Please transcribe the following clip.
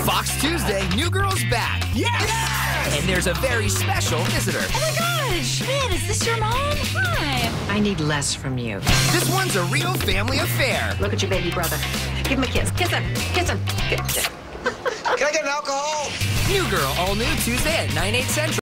Fox Tuesday, New Girl's back. Yes! And there's a very special visitor. Oh my gosh! Man, is this your mom? Hi. I need less from you. This one's a real family affair. Look at your baby brother. Give him a kiss. Kiss him. Kiss him. Can I get an alcohol? New Girl, all new Tuesday at 9, 8 Central.